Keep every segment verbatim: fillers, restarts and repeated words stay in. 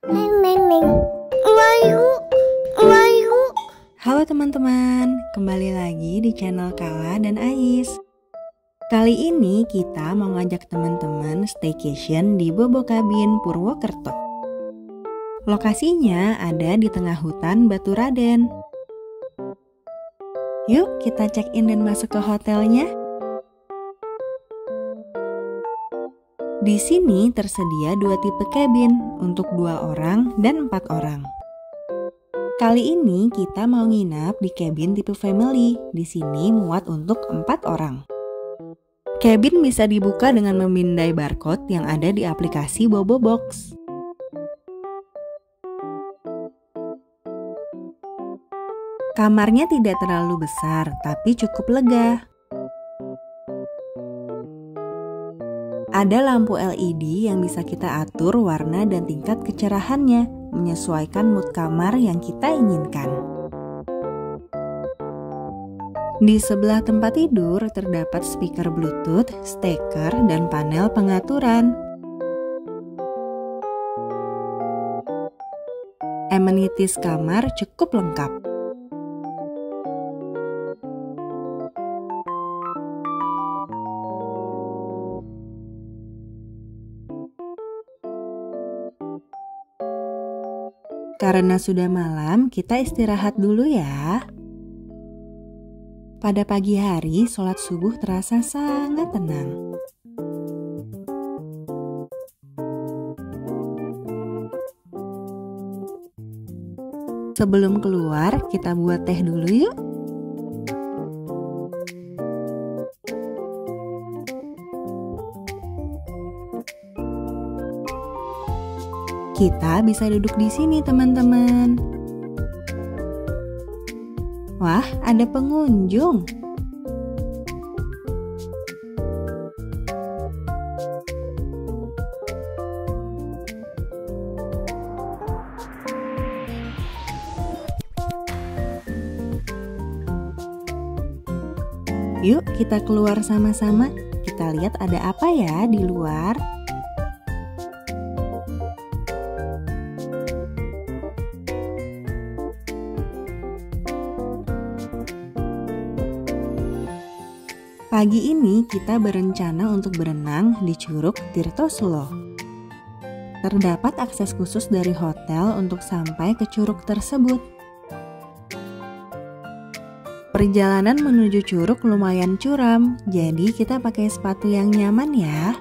Neng, neng, neng. Layu, layu. Halo teman-teman, kembali lagi di channel Kala dan Ais. Kali ini kita mau ngajak teman-teman staycation di Bobo Cabin, Purwokerto. Lokasinya ada di tengah hutan Batu Raden. Yuk kita check in dan masuk ke hotelnya. Di sini tersedia dua tipe cabin untuk dua orang dan empat orang. Kali ini kita mau nginap di cabin tipe family. Di sini muat untuk empat orang. Cabin bisa dibuka dengan memindai barcode yang ada di aplikasi Bobo Box. Kamarnya tidak terlalu besar, tapi cukup lega. Ada lampu L E D yang bisa kita atur warna dan tingkat kecerahannya, menyesuaikan mood kamar yang kita inginkan. Di sebelah tempat tidur terdapat speaker Bluetooth, steker, dan panel pengaturan. Amenities kamar cukup lengkap. Karena sudah malam, kita istirahat dulu ya. Pada pagi hari, sholat subuh terasa sangat tenang. Sebelum keluar, kita buat teh dulu yuk. Kita bisa duduk di sini, teman-teman. Wah, ada pengunjung. Yuk, kita keluar sama-sama. Kita lihat ada apa ya di luar. Pagi ini kita berencana untuk berenang di Curug Tirtosulo. Terdapat akses khusus dari hotel untuk sampai ke curug tersebut. Perjalanan menuju curug lumayan curam, jadi kita pakai sepatu yang nyaman ya.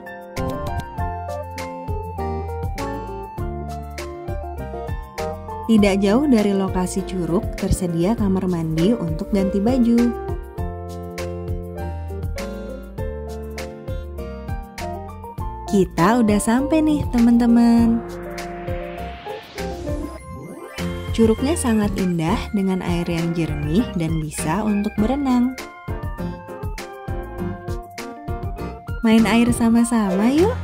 Tidak jauh dari lokasi curug tersedia kamar mandi untuk ganti baju. Kita udah sampai nih teman-teman. Curugnya sangat indah dengan air yang jernih dan bisa untuk berenang. Main air sama-sama yuk.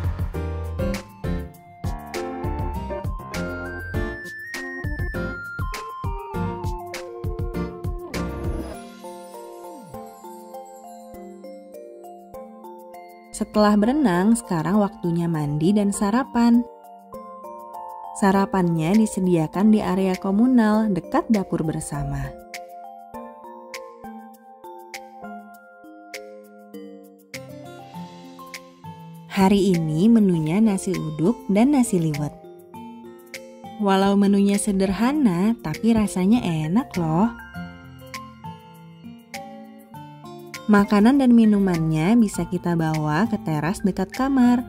Setelah berenang, sekarang waktunya mandi dan sarapan. Sarapannya disediakan di area komunal dekat dapur bersama. Hari ini menunya nasi uduk dan nasi liwet. Walau menunya sederhana, tapi rasanya enak loh. Makanan dan minumannya bisa kita bawa ke teras dekat kamar.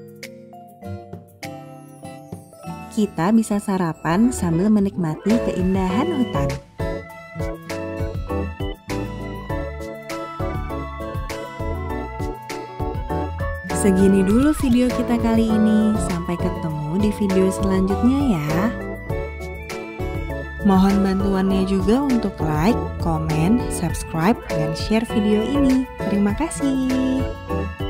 Kita bisa sarapan sambil menikmati keindahan hutan. Segini dulu video kita kali ini. Sampai ketemu di video selanjutnya ya. Mohon bantuannya juga untuk like, komen, subscribe, dan share video ini. Terima kasih.